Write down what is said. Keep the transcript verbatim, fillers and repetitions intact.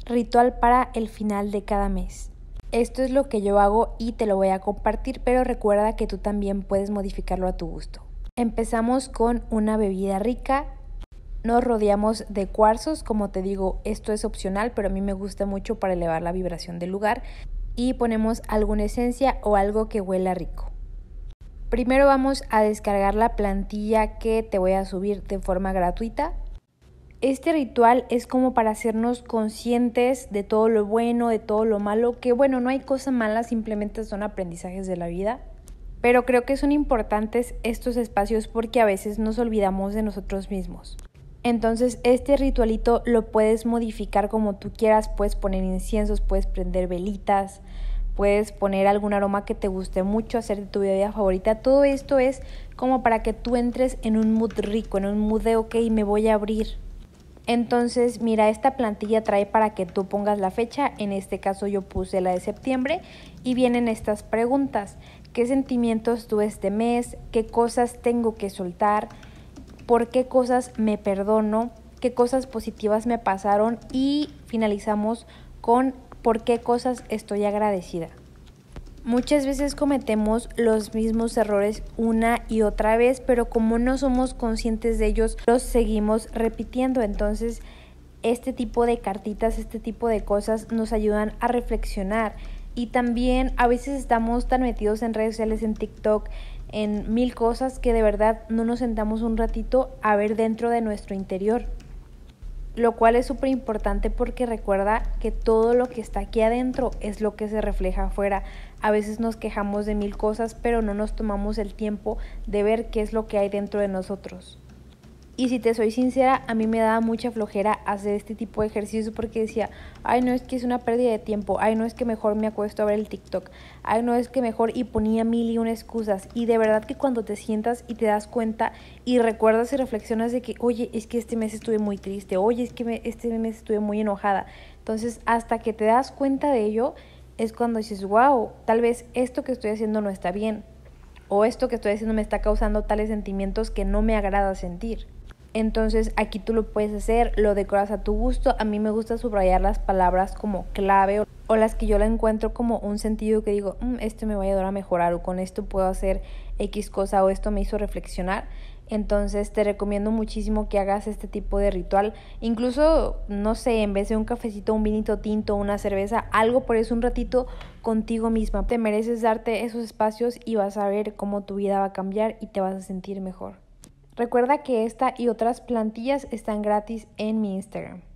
ritual para el final de cada mes. Esto es lo que yo hago y te lo voy a compartir, pero recuerda que tú también puedes modificarlo a tu gusto. Empezamos con una bebida rica. Nos rodeamos de cuarzos, como te digo, esto es opcional, pero a mí me gusta mucho para elevar la vibración del lugar. Y ponemos alguna esencia o algo que huela rico. Primero vamos a descargar la plantilla que te voy a subir de forma gratuita. Este ritual es como para hacernos conscientes de todo lo bueno, de todo lo malo, que bueno, no hay cosa mala, simplemente son aprendizajes de la vida. Pero creo que son importantes estos espacios porque a veces nos olvidamos de nosotros mismos. Entonces este ritualito lo puedes modificar como tú quieras, puedes poner inciensos, puedes prender velitas, puedes poner algún aroma que te guste mucho, hacer de tu bebida favorita. Todo esto es como para que tú entres en un mood rico, en un mood de ok, me voy a abrir. Entonces mira, esta plantilla trae para que tú pongas la fecha, en este caso yo puse la de septiembre y vienen estas preguntas. ¿Qué sentimientos tuve este mes? ¿Qué cosas tengo que soltar? ¿Por qué cosas me perdono? ¿Qué cosas positivas me pasaron? Y finalizamos con ¿por qué cosas estoy agradecida? Muchas veces cometemos los mismos errores una y otra vez, pero como no somos conscientes de ellos, los seguimos repitiendo. Entonces, este tipo de cartitas, este tipo de cosas nos ayudan a reflexionar. Y también a veces estamos tan metidos en redes sociales, en TikTok, en mil cosas que de verdad no nos sentamos un ratito a ver dentro de nuestro interior. Lo cual es súper importante porque recuerda que todo lo que está aquí adentro es lo que se refleja afuera. A veces nos quejamos de mil cosas, pero no nos tomamos el tiempo de ver qué es lo que hay dentro de nosotros. Y si te soy sincera, a mí me daba mucha flojera hacer este tipo de ejercicios porque decía, ay no, es que es una pérdida de tiempo, ay no, es que mejor me acuesto a ver el TikTok, ay no, es que mejor, y ponía mil y una excusas. Y de verdad que cuando te sientas y te das cuenta y recuerdas y reflexionas de que, oye, es que este mes estuve muy triste, oye, es que me, este mes estuve muy enojada. Entonces, hasta que te das cuenta de ello, es cuando dices, wow, tal vez esto que estoy haciendo no está bien, o esto que estoy haciendo me está causando tales sentimientos que no me agrada sentir. Entonces aquí tú lo puedes hacer, lo decoras a tu gusto. A mí me gusta subrayar las palabras como clave o las que yo la encuentro como un sentido que digo, mmm, esto me va a ayudar a mejorar o con esto puedo hacer X cosa o esto me hizo reflexionar. Entonces te recomiendo muchísimo que hagas este tipo de ritual. Incluso, no sé, en vez de un cafecito, un vinito tinto, una cerveza, algo por eso un ratito contigo misma. Te mereces darte esos espacios y vas a ver cómo tu vida va a cambiar y te vas a sentir mejor. Recuerda que esta y otras plantillas están gratis en mi Instagram.